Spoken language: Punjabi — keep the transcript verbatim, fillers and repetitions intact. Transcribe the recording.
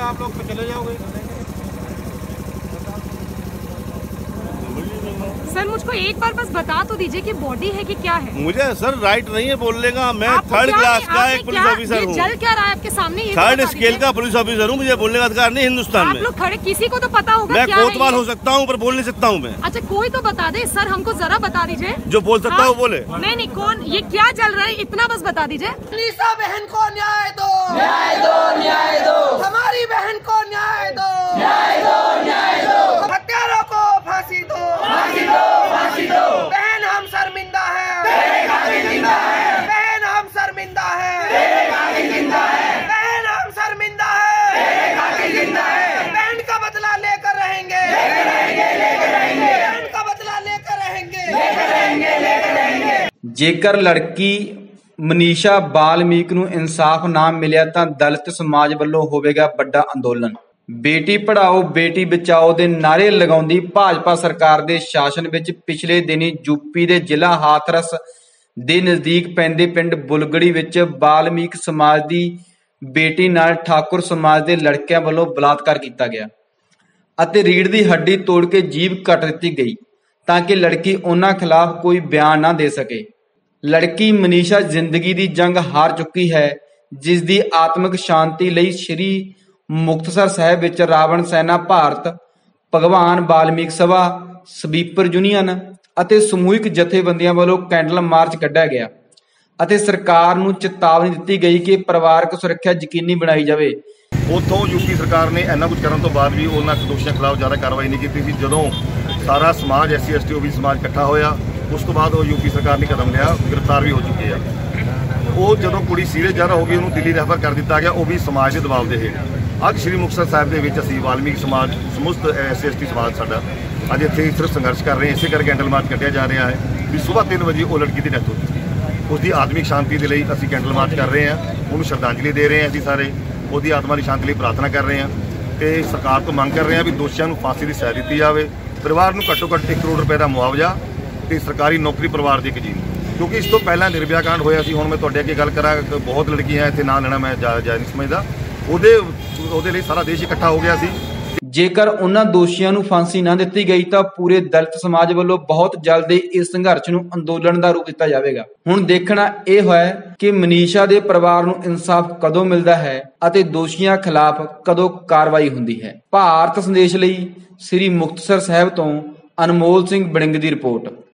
आप लोग तो चले जाओगे। सर मुझको एक बार बस बता तो दीजिए कि बॉडी है कि क्या है। मुझे सर राइट नहीं है बोलने का, मैं थर्ड क्लास का एक पुलिस ऑफिसर हूँ। चल क्या रहा है आपके सामने? थर्ड स्केल का पुलिस ऑफिसर हूँ, मुझे बोलने का अधिकार नहीं हिंदुस्तान में। आप लोग खड़े, किसी को तो पता होगा मैं क्या कोतवाल हो सकता हूँ पर बोल नहीं सकता हूँ मैं। अच्छा कोई तो बता दे सर, हमको जरा बता दीजिए। जो बोल सकता है वो बोले। नहीं नहीं, कौन, ये क्या चल रहा है इतना बस बता दीजिए। लीसा बहन को न्याय दो, न्याय दो, न्याय दो। हमारी बहन को न्याय दो, न्याय दो, न्याय दो। हत्यारों को फांसी दो, फांसी दो, फांसी दो। बहन हम शर्मिंदा है, तेरे खातिर जिंदा है। बहन हम शर्मिंदा है, तेरे खातिर जिंदा है। बहन हम शर्मिंदा है, तेरे खातिर जिंदा है। बहन का बदला लेकर रहेंगे, लेकर रहेंगे, लेकर रहेंगे। बहन का बदला लेकर रहेंगे, लेकर रहेंगे, लेकर रहेंगे। जेकर लड़की मनीषा बाल्मीक ਨੂੰ ਇਨਸਾਫ ਨਾ ਮਿਲਿਆ ਤਾਂ ਦਲਿਤ ਸਮਾਜ ਵੱਲੋਂ ਹੋਵੇਗਾ ਵੱਡਾ ਅੰਦੋਲਨ। ਬੇਟੀ ਪੜ੍ਹਾਓ ਬੇਟੀ ਬਚਾਓ ਦੇ ਨਾਰੇ ਲਗਾਉਂਦੀ ਭਾਜਪਾ ਸਰਕਾਰ ਦੇ ਸ਼ਾਸਨ ਵਿੱਚ ਪਿਛਲੇ ਦਿਨੀ ਯੂਪੀ ਦੇ ਜ਼ਿਲ੍ਹਾ ਹਾਥਰਸ ਦੇ ਨਜ਼ਦੀਕ ਪੈਂਦੇ ਪਿੰਡ ਬੁਲਗੜੀ ਵਿੱਚ ਬਾਲਮੀਕ ਸਮਾਜ ਦੀ ਬੇਟੀ ਨਾਲ ਠਾਕੁਰ ਸਮਾਜ ਦੇ ਲੜਕਿਆਂ ਵੱਲੋਂ ਬਲਾਤਕਾਰ ਕੀਤਾ ਗਿਆ ਅਤੇ ਰੀੜ੍ਹ ਦੀ ਹੱਡੀ ਤੋੜ ਕੇ ਜੀਭ ਕੱਟ ਦਿੱਤੀ ਗਈ ਤਾਂ ਕਿ ਲੜਕੀ ਉਹਨਾਂ ਖਿਲਾਫ ਕੋਈ ਬਿਆਨ ਨਾ ਦੇ ਸਕੇ। ਲੜਕੀ ਮਨੀਸ਼ਾ ਜ਼ਿੰਦਗੀ ਦੀ ਜੰਗ ਹਾਰ ਚੁੱਕੀ ਹੈ, ਜਿਸ ਦੀ ਆਤਮਿਕ ਸ਼ਾਂਤੀ ਲਈ ਸ਼੍ਰੀ ਮੁਕਤਸਰ ਸਾਹਿਬ ਵਿੱਚ ਰਾਵਣ ਸੈਨਾ ਭਾਰਤ, ਭਗਵਾਨ ਬਾਲਮੀਕ ਸਭਾ, ਸਵੀਪਰ ਯੂਨੀਅਨ ਅਤੇ ਸਮੂਹਿਕ ਜਥੇਬੰਦੀਆਂ ਵੱਲੋਂ ਕੈਂਡਲ ਮਾਰਚ ਕੱਢਿਆ ਗਿਆ ਅਤੇ ਸਰਕਾਰ ਨੂੰ ਚੇਤਾਵਨੀ ਦਿੱਤੀ ਗਈ ਕਿ ਪਰਿਵਾਰਕ ਸੁਰੱਖਿਆ ਯਕੀਨੀ ਬਣਾਈ ਜਾਵੇ। ਉੱਥੋਂ ਯੂਪੀ ਸਰਕਾਰ ਨੇ ਇੰਨਾ ਕੁਝ ਕਰਨ ਤੋਂ ਬਾਅਦ ਵੀ ਉਹਨਾਂ ਦੋਸ਼ੀਆਂ ਖਿਲਾਫ ਜ਼ਿਆਦਾ ਕਾਰਵਾਈ ਨਹੀਂ ਕੀਤੀ ਸੀ। ਜਦੋਂ ਸਾਰਾ ਸਮਾਜ S C S T O B ਸਮਾਜ ਇਕੱਠਾ ਹੋਇਆ ਉਸ ਤੋਂ ਬਾਅਦ ਉਹ ਯੂਪੀ ਸਰਕਾਰ ਨੇ ਕਦਮ ਲਿਆ, ਗ੍ਰਿਫਤਾਰ ਵੀ ਹੋ ਚੁੱਕੇ ਆ। ਉਹ ਜਦੋਂ ਕੁੜੀ ਸੀਰੀਅਸ ਜ਼ਿਆਦਾ ਹੋ ਗਈ ਉਹਨੂੰ ਦਿੱਲੀ ਰੈਫਰ ਕਰ ਦਿੱਤਾ ਗਿਆ, ਉਹ ਵੀ ਸਮਾਜ ਦੇ ਦਬਾਅ ਦੇ ਹੇਠ। ਅੱਜ ਸ਼੍ਰੀ ਮੁਕਤਸਰ ਸਾਹਿਬ ਦੇ ਵਿੱਚ ਅਸੀਂ ਵਾਲਮੀਕ ਸਮਾਜ ਸਮੁਸਤ ਐਸ ਸੀ ਐਸ ਟੀ ਸਮਾਜ ਸਾਡਾ ਅੱਜ ਇੱਥੇ ਸਿਰਫ ਸੰਘਰਸ਼ ਕਰ ਰਹੇ ਹਾਂ। ਇਸੇ ਕਰਕੇ ਕੈਂਡਲ ਮਾਰਚ ਕੱਢਿਆ ਜਾ ਰਿਹਾ ਹੈ ਵੀ ਸੁਬਾਹ ਤਿੰਨ ਵਜੇ ਉਹ ਲੜਕੀ ਦੀ ਡੈਥ ਹੋਈ, ਉਸ ਦੀ ਆਤਮਿਕ ਸ਼ਾਂਤੀ ਦੇ ਲਈ ਅਸੀਂ ਕੈਂਡਲ ਮਾਰਚ ਕਰ ਰਹੇ ਹਾਂ, ਉਹਨੂੰ ਸ਼ਰਧਾਂਜਲੀ ਦੇ ਰਹੇ ਹਾਂ। ਅਸੀਂ ਸਾਰੇ ਉਹਦੀ ਆਤਮਾ ਦੀ ਸ਼ਾਂਤੀ ਲਈ ਪ੍ਰਾਰਥਨਾ ਕਰ ਰਹੇ ਹਾਂ ਤੇ ਸਰਕਾਰ ਤੋਂ ਮੰਗ ਕਰ ਰਹੇ ਹਾਂ ਵੀ ਦੋਸ਼ੀਆਂ ਨੂੰ ਫਾਂਸੀ ਦੀ ਸਜ਼ਾ ਦਿੱਤੀ ਜਾਵੇ, ਪਰਿਵਾਰ ਨੂੰ ਘੱਟੋ ਘੱਟ ਇੱਕ ਕਰੋੜ ਰੁਪਏ ਦਾ ਮੁਆਵਜ਼ਾ ਤੇ ਸਰਕਾਰੀ ਨੌਕਰੀ ਪਰਿਵਾਰ ਦੀ ਇੱਕ ਜੀਵ, ਕਿਉਂਕਿ ਇਸ ਤੋਂ ਪਹਿਲਾਂ ਨਿਰਭਇਆ ਕਾਂਡ ਹੋਇਆ ਸੀ। ਹੁਣ ਮੈਂ ਤੁਹਾਡੇ ਅੱਗੇ ਗੱਲ ਕਰਾਂ, ਬਹੁਤ ਲੜਕੀਆਂ ਇੱਥੇ ਨਾਂ ਲੈਣਾ ਮੈਂ ਜਾਇਜ਼ ਨਹੀਂ ਸਮਝਦਾ, ਉਹਦੇ ਉਹਦੇ ਲਈ ਸਾਰਾ ਦੇਸ਼ ਇਕੱਠਾ ਹੋ ਗਿਆ ਸੀ। ਜੇਕਰ ਉਹਨਾਂ ਦੋਸ਼ੀਆਂ ਨੂੰ ਫਾਂਸੀ ਨਾ ਦਿੱਤੀ ਗਈ ਤਾਂ ਪੂਰੇ ਦਲਿਤ ਸਮਾਜ ਵੱਲੋਂ ਬਹੁਤ ਜਲਦ ਇਸ ਸੰਘਰਸ਼ ਨੂੰ ਅੰਦੋਲਨ ਦਾ ਰੂਪ ਦਿੱਤਾ ਜਾਵੇਗਾ। ਹੁਣ ਦੇਖਣਾ ਇਹ ਹੋਇਆ ਕਿ ਮਨੀਸ਼ਾ ਦੇ ਪਰਿਵਾਰ ਨੂੰ ਇਨਸਾਫ ਕਦੋਂ ਮਿਲਦਾ ਹੈ ਅਤੇ ਦੋਸ਼ੀਆਂ ਖਿਲਾਫ ਕਦੋਂ ਕਾਰਵਾਈ ਹੁੰਦੀ ਹੈ। ਭਾਰਤ ਸੰਦੇਸ਼ ਲਈ ਸ੍ਰੀ ਮੁਕਤਸਰ ਸਾਹਿਬ ਤੋਂ ਅਨਮੋਲ ਸਿੰਘ ਬੜਿੰਗ ਦੀ ਰਿਪੋਰਟ।